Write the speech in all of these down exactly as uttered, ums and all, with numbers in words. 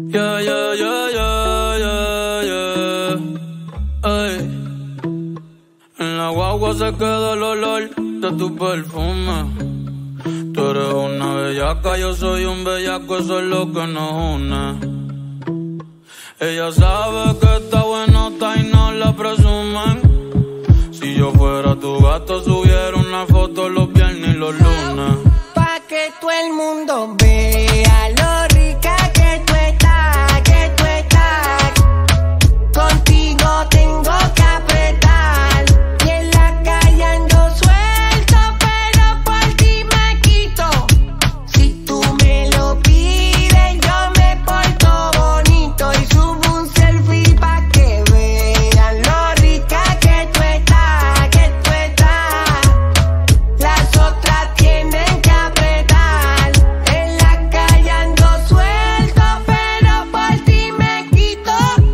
Yeah, yeah, yeah, yeah, yeah, yeah. Ey. En la guagua se queda el olor de tu perfume. Tú eres una bellaca, yo soy un bellaco, eso es lo que nos une. Ella sabe que está buenota y no la presumen. Si yo fuera tu gato, subiera una foto los viernes y los lunes. Pa' que todo el mundo vea lo rica que tú estás, que tú estás. Contigo tengo que apretar. Y en la calle ando suelto, pero por ti me quito. Si tú me lo pides, yo me porto bonito. Y subo un selfie pa' que vean lo rica que tú estás, que tú estás. Las otras tienen que apretar. En la calle ando suelto, pero por ti me quito.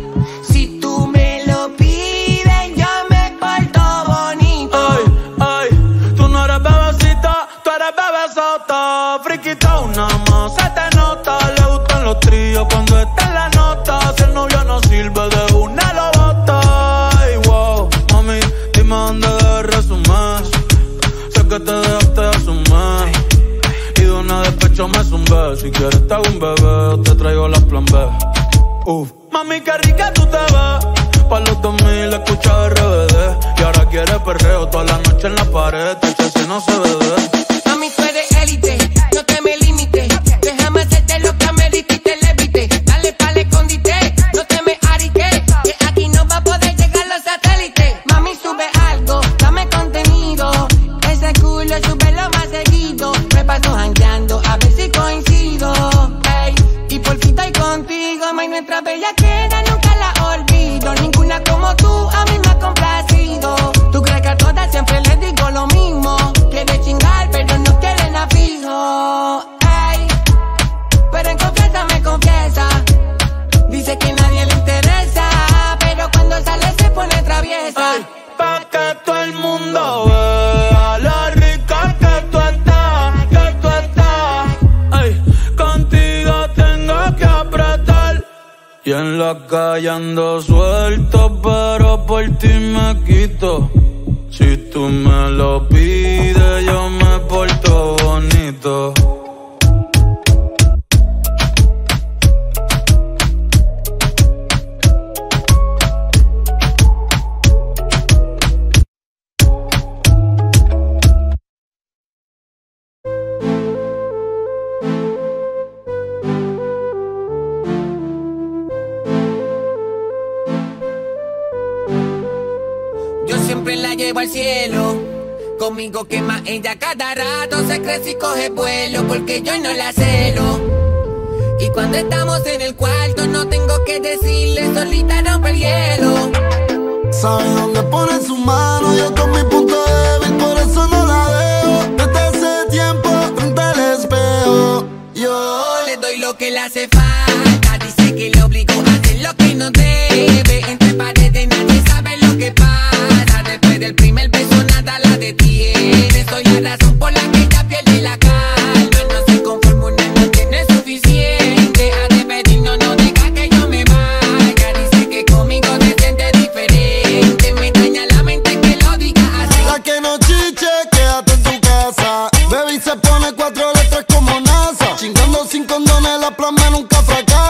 Si tú me lo pides, yo me porto bonito. Ay, ay, tú no eres bebecita, tú eres bebesota. Friquita una más, se te nota. Le gustan los tríos cuando está en la nota. Si el novio no sirve, de una lo bota. Ay, wow, mami, dime dónde debe resumir. Sé que te dejaste de asumir. Y de una despecho me zumbé. Si quieres te hago un bebé o te traigo las plan B. Uf, mami, qué rica tú te ves. Pa' los dos mil escucha R B D. Y ahora quieres perreo toda la noche en la pared. Te si no se bebe. Mami, tú eres élite, no te me limites. Déjame hacerte lo que amerite y te levite. Dale pa'l escondite, no te me ariques. Que aquí no va a poder llegar los satélites. Mami, sube algo, dame contenido. Ese culo súbelo más seguido. Me paso jangueando a ver si coincido. Ey, y por fin estoy contigo. May, nuestra bellaquera nunca la olvido. Ninguna como tú a mí me ha complacido. Tú crees que a todas siempre les digo lo mismo. Quiere chingar pero no quieren a fijo. Ey, pero en confianza me confiesa. Dice que nadie le interesa, pero cuando sale se pone traviesa. Ay, pa' que todo el mundo vea lo rica que tú estás, que tú estás. Ay, contigo tengo que apretar. Y en la calle ando suelto, pero por ti me quito. Si tú me lo pides, yo me porto bonito. Yo siempre la llevo al cielo. Conmigo quema ella cada rato. Se crece y coge vuelo porque yo no la celo. Y cuando estamos en el cuarto no tengo que decirle, solita rompe el hielo. Sabe dónde pone su mano, yo con mi punto débil, por eso no la dejo. Desde hace tiempo frente al espejo, yo le doy lo que le hace falta. Dice que le obligo a hacer lo que no debe. Entre paredes nadie sabe lo que pasa. Después del primer beso nada la detiene. Soy la razón por la que ella pierde la calma. No se conforma, una noche no es suficiente. A repetir no, no deja que yo me vaya. Dice que conmigo se siente diferente. Me daña la mente que lo diga así. la que no chiche, quédate en tu casa. Baby se pone cuatro letras como NASA. Chingando sin condones, la plama nunca fracasa.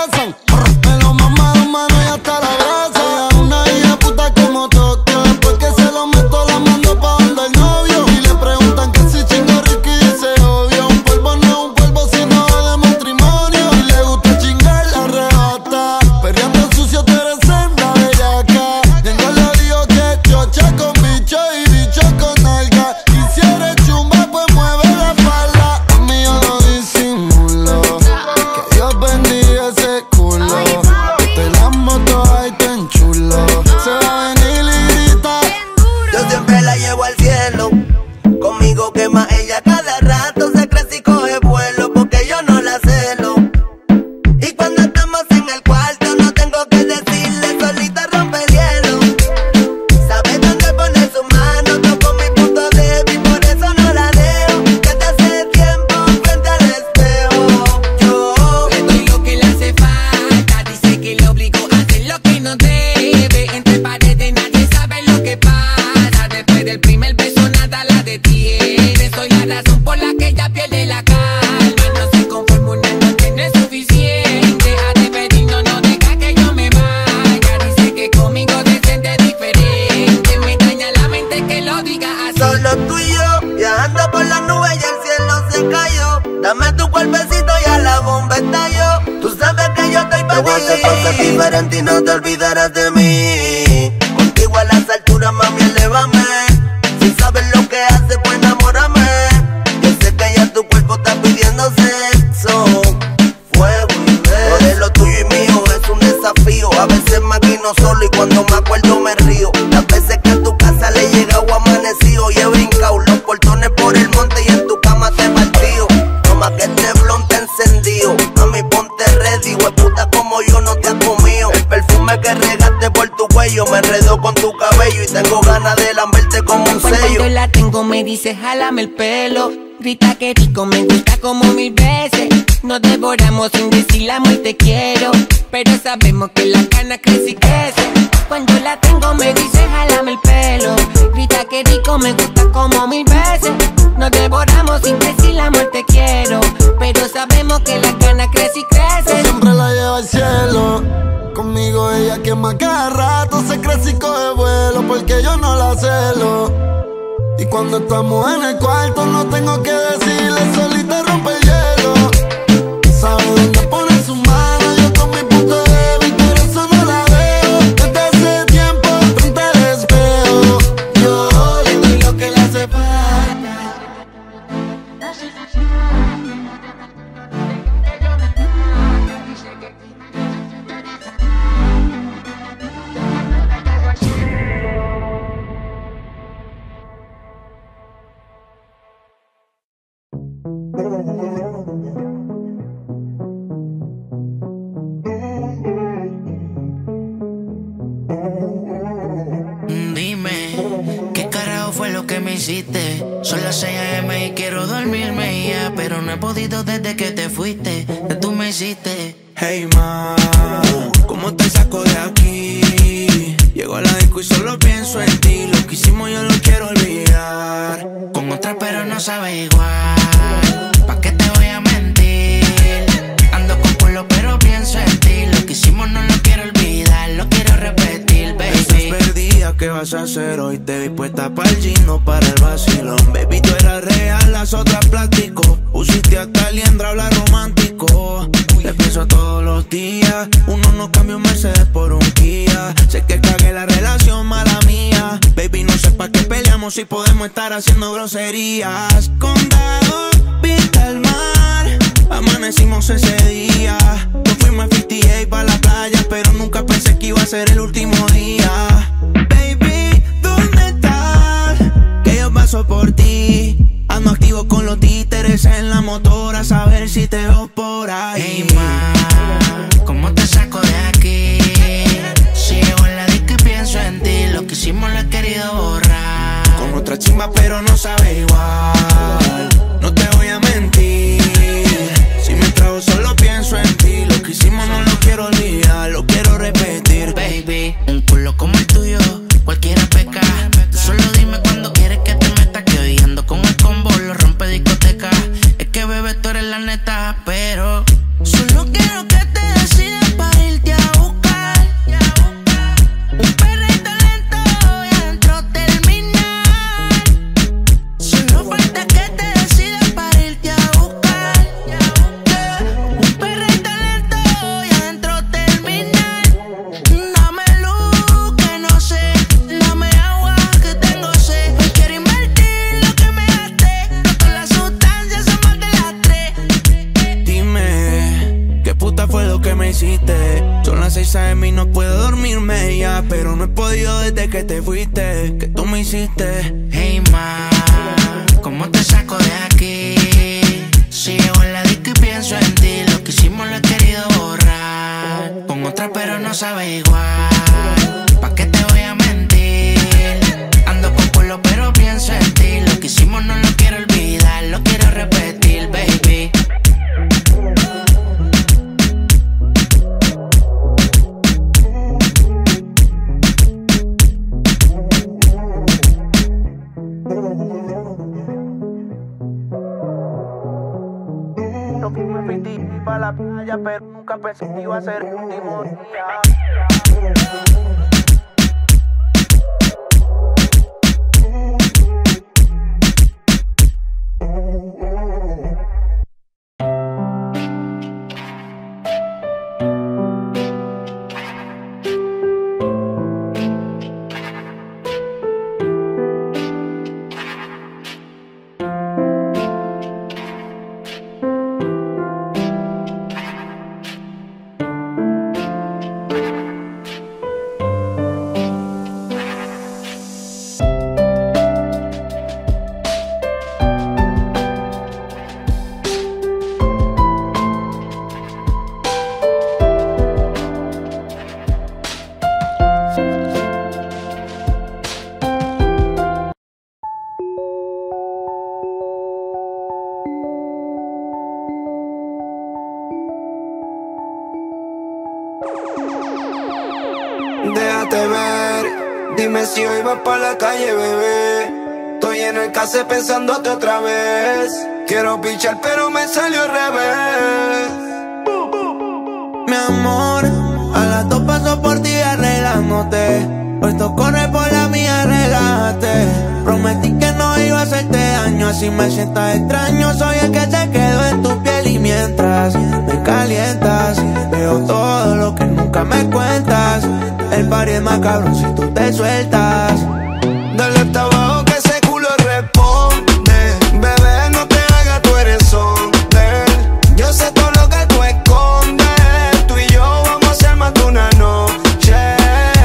ella pierde la calma. No se conforma, una noche no es suficiente. A de pedirnos no deja que yo me vaya. Dice que conmigo se siente diferente. Me daña la mente que lo diga así. Solo tú y yo, viajando por las nubes y el cielo se cayó. Dame tu cuerpecito y a la bomba estalló. Tú sabes que yo estoy para ti. Te voy a hacer cosas diferentes y no te olvidarás de mí. Contigo a las alturas, mami, elévame. Si sabes lo que haces, pues enamórame. Yo sé que ya tu cuerpo está pidiendo sexo, fuego y beso. Lo de lo tuyo y mío es un desafío. A veces me maquino solo y cuando me acuerdo me río. Las veces que a tu casa le he llegado amanecido y he brincado los portones por el monte y en tu cama te partido. Toma que este blon te encendido. Mami, ponte ready, hueputa como yo no te ha comido. El perfume que regaste por tu cuello me enredó con tu cabello y tengo ganas de lamberte como un sello. Cuando la tengo me dice jálame el pelo. Grita que rico, me gusta como mil veces. Nos devoramos sin decir la muerte quiero. Pero sabemos que la cana crece y crece. Cuando la tengo me dice jálame el pelo. Grita que rico, me gusta como mil veces. Nos devoramos sin decir la muerte quiero. Pero sabemos que la cana crece y crece. Yo siempre la llevo al cielo. Conmigo ella quema cada rato. Se crece y coge vuelo porque yo no la celo. Y cuando estamos en el cuarto no tengo que decirle, solita rompe el hielo. Sabe dónde pone su mano, yo con mi punto débil, por eso no la veo. Desde hace tiempo frente al espejo, yo le doy lo que le hace falta. Dime, ¿qué carajo fue lo que me hiciste? Son las seis a eme y quiero dormirme ya, pero no he podido desde que te fuiste, que tú me hiciste. Hey ma, ¿cómo te saco de aquí? Llego a la disco y solo pienso en ti. Lo que hicimos yo lo quiero olvidar. Con otra pero no sabe igual. ¿Pa' qué te voy a mentir? Ando con culo pero pienso en ti. Lo que hicimos no lo quiero olvidar, lo quiero repetir, baby. Estás perdida, ¿qué vas a hacer hoy? Te vi puesta para el gym, no para el vacilón. Baby, tú eras real, las otras plástico. Pusiste hasta liendra, habla romántico. Te pienso todos los días. Uno no cambia un Mercedes por un Kia. Sé que cagué la relación, mala mía. Baby, no sé pa' qué peleamos si podemos estar haciendo groserías. Condado, vista al mar. Amanecimos ese día. Nos fuimos a cincuenta y ocho pa' la playa, pero nunca pensé que iba a ser el último día. Baby, ¿dónde estás? Que yo paso por ti. Ando activo con los títeres en la motora, a saber si te veo por ahí. Hey ma, ¿cómo te saco de aquí? Si llego en la disco y pienso en ti. Lo que hicimos lo he querido borrar. Con otra chimba pero no sabe igual. No te voy a mentir. Si me trago solo pienso en ti. Lo que hicimos no lo quiero olvidar, lo quiero repetir. Baby, un culo como el tuyo, cualquiera peca. Tú solo dime cuando quieres que te metas. Que hoy ando con el combo, lo rompe discoteca. Es que bebé tú eres la neta, pero solo quiero que te decidas para irte a buscar. Un perrito lento y adentro terminar. Solo falta que te decidas para irte a buscar. Un perrito lento y adentro terminar. Dame luz que no sé, dame agua que tengo sed. Hoy quiero invertir lo que me gasté. No con las sustancias son más de las tres. Dime, ¿qué puta fue lo que me hiciste? Son las seis a eme y no puedo dormirme ya, pero no he podido desde que te fuiste, que tú me hiciste. Hey ma, ¿cómo te saco de aquí? Si llego en la disco y pienso en ti. Lo que hicimos lo he querido borrar. Con otra pero no sabe igual. ¿Pa' qué te voy a mentir? Ando con culo pero pienso en ti. Lo que hicimos no lo quiero olvidar, lo quiero repetir, baby. Yo que me fui pa' la playa, pero nunca pensé que iba a ser el último día. Déjate ver, dime si hoy vas pa' la calle, bebé. Estoy en el case pensándote otra vez. Quiero pichar pero me salió al revés. Mi amor, a las dos paso por ti arreglándote. Puesto corre por la mía, relájate. Prometí que no iba a hacerte daño, así me sientas extraño. Soy el que se quedó en tu piel y mientras me calientas, veo todo lo que nunca me cuentas. El party es más cabrón si tú te sueltas. Dale hasta abajo que ese culo responde. Bebé, no te hagas, tú eres hombre. Yo sé todo lo que tú escondes. Tú y yo vamos a hacer más de una noche.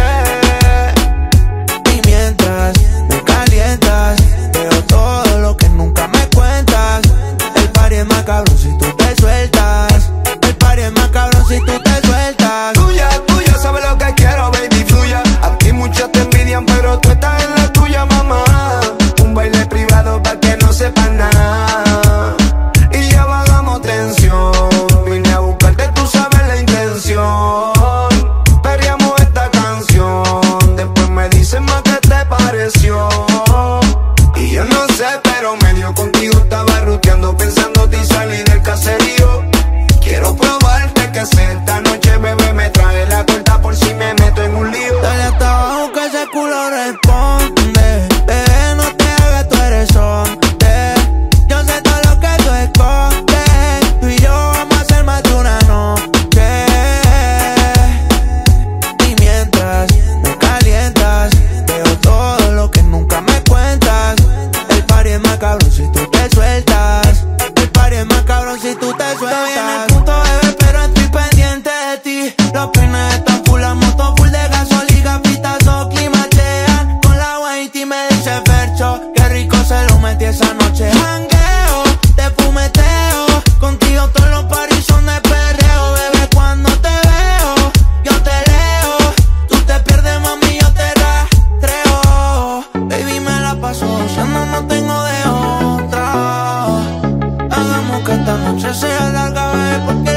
Y mientras me calientas, veo todo lo que nunca me cuentas. El party es más cabrón si tú te sueltas. El party es más cabrón si tú te sueltas. Tuya, tuya, sabes lo que quiero, baby, fluya. Aquí muchos te envidian, pero tú estás en la tuya, mamá. Un baile privado pa' que no sepan nada. Y ya bajamos tensión. Vine a buscarte, tú sabes la intención. Perreamos esta canción. Después me dicen más qué te pareció. Y yo no sé, pero medio contigo estaba ruteando, pensándote y salí del caserío. Quiero probarte que sé esta noche, bebé, me trae la corta por si me meto en un lío. Dale hasta abajo que ese culo responde. Bebé, no te hagas, tú eres hombre. Yo sé todo lo que tú escondes. Tú y yo vamos a hacer más de una noche. Y mientras me calientas, veo todo lo que nunca me cuentas. El party es más cabrón si tú te sueltas. El party es más cabrón si tú te sueltas. Estoy en el punto, bebé, pero estoy pendiente de ti. Los pines están full, la moto full de gasolina, gafitazo, climachean. Con la whitey me dice Fercho, qué rico se lo metí esa noche. Jangueo, te fumeteo, contigo todos los paris son de perreo. Bebé, cuando te veo, yo te leo. Tú te pierdes, mami, yo te rastreo. Baby, me la paso gozando, no tengo de otra. Hagamos que esta noche sea larga, bebé, porque